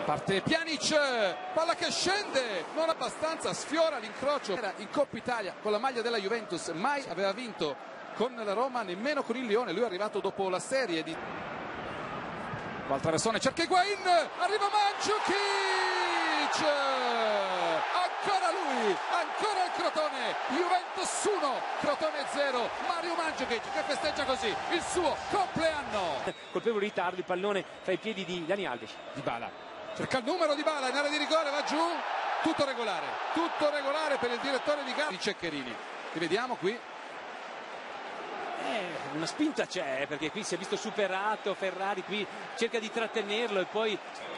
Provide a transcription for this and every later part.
Parte Pjanic, palla che scende, non abbastanza, sfiora l'incrocio. Era in Coppa Italia con la maglia della Juventus, mai aveva vinto con la Roma, nemmeno con il Lione. Lui è arrivato dopo la serie di Valtraversone, cerca Higuain, arriva Mandžukić, ancora lui, ancora il Crotone, Juventus 1, Crotone 0, Mario Mandžukić che festeggia così il suo compleanno. Colpevole di tardi, il pallone fra i piedi di Dani Alves. Dybala, cerca il numero Dybala in area di rigore, va giù, tutto regolare per il direttore di gara di Ceccherini. Rivediamo qui. Una spinta c'è, perché qui si è visto superato Ferrari, qui cerca di trattenerlo e poi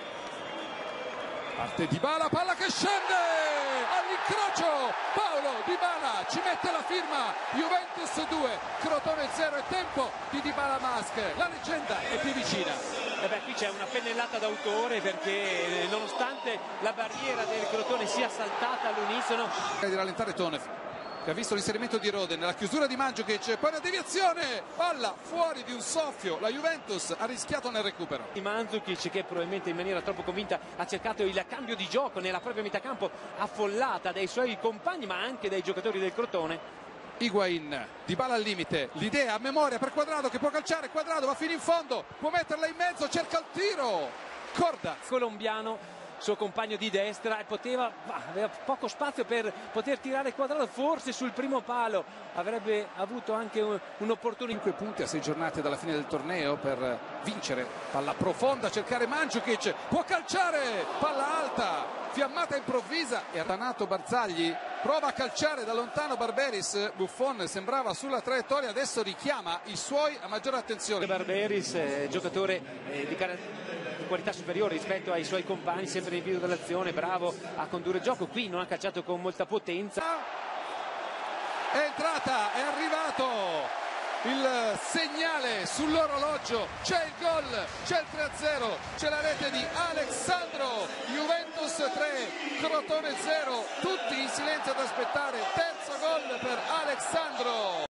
parte Dybala, palla che scende all'incrocio, Paulo Dybala ci mette la firma, Juventus 2, Crotone 0, è tempo di Dybala Mask, la leggenda è più vicina. Qui c'è una pennellata d'autore, perché nonostante la barriera del Crotone sia saltata all'unisono, di rallentare Tonev, che ha visto l'inserimento di Rode nella chiusura di Mandžukić, poi una deviazione, palla fuori di un soffio, la Juventus ha rischiato nel recupero. Mandžukić, che probabilmente in maniera troppo convinta ha cercato il cambio di gioco nella propria metà campo, affollata dai suoi compagni ma anche dai giocatori del Crotone. Higuain, Dybala al limite, l'idea a memoria per Quadrado che può calciare, Quadrado va fino in fondo, può metterla in mezzo, cerca il tiro, Corda. Colombiano, suo compagno di destra, e aveva poco spazio per poter tirare Quadrado, forse sul primo palo avrebbe avuto anche un'opportunità. 5 punti a 6 giornate dalla fine del torneo per vincere, palla profonda, cercare Mandžukić, può calciare, palla alta, fiammata improvvisa, e Renato Barzagli prova a calciare da lontano Barberis, Buffon sembrava sulla traiettoria, adesso richiama i suoi a maggiore attenzione. Barberis, giocatore di qualità superiore rispetto ai suoi compagni, sempre nel video dell'azione, bravo a condurre il gioco, qui non ha calciato con molta potenza. È entrata, è arrivato il segnale sull'orologio, c'è il gol, c'è il 3-0, c'è la rete di Alexandro, Juventus 3, Crotone 0, tutti in silenzio ad aspettare, terzo gol per Alexandro.